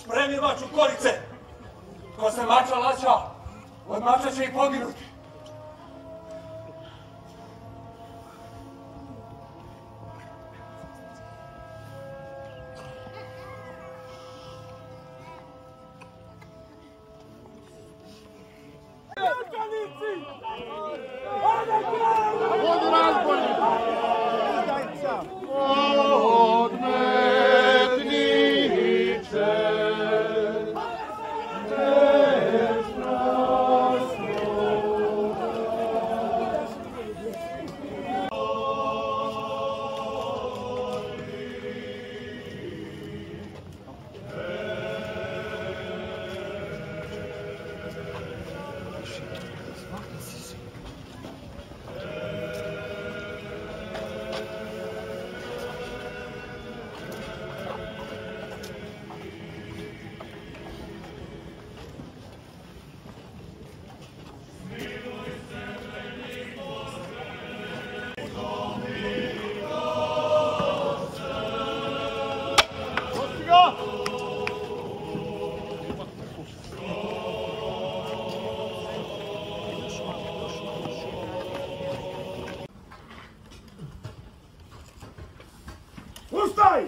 Spremi maču kolice. Ko se mača laća, od mača će i poginuti. Ustaj!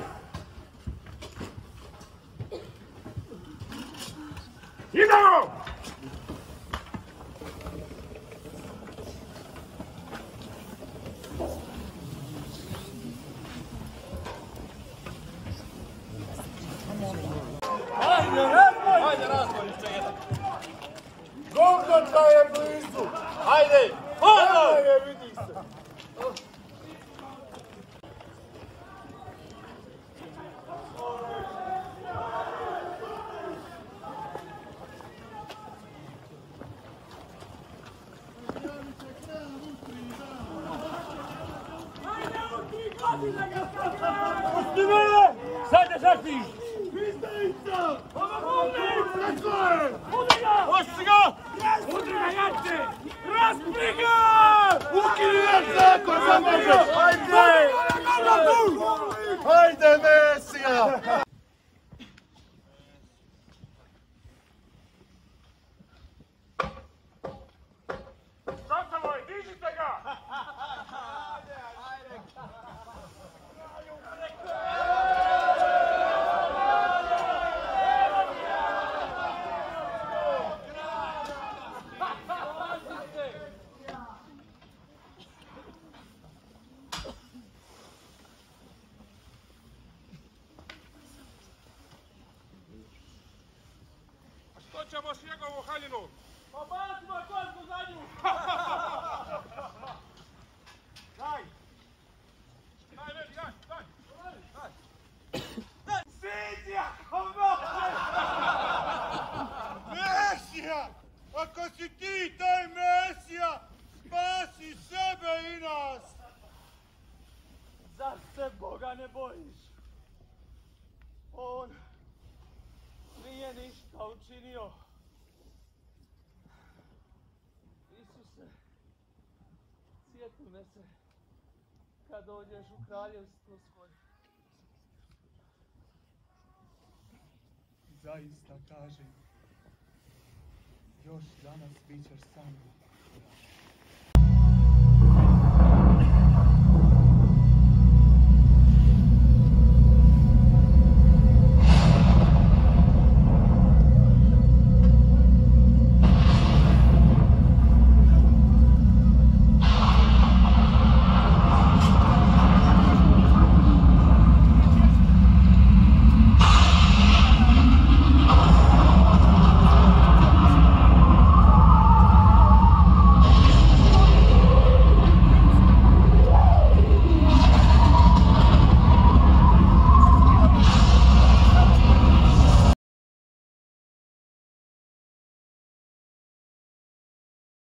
Idemo! Ajde, razboj, jeszcze jedan. Govnoča je blizu! Ajde! Ono je, vidi se! Gospodine! Sad te zaštiš! Pristavica! Preko je! Udri ga! Osti ga! Udri ga, jače! Raspri ga! Ukini naš zakon za Bože! Ajde! Ajde, Mesija! Gotovo je, dižite ga! Što ćemo s njegovu haljinu? Pa bacimo kocku za nju! Daj! Daj, Veli, daj! Sviđa! Ono! Mesija! Ako si ti taj Mesija, spasi sebe i nas! Zar se Boga ne bojiš? On nije ništa učinio. Isuse, sjeti me se kad dođeš u kraljevstvo svoje. Zaista kažem, još danas bit ćeš sa mnom.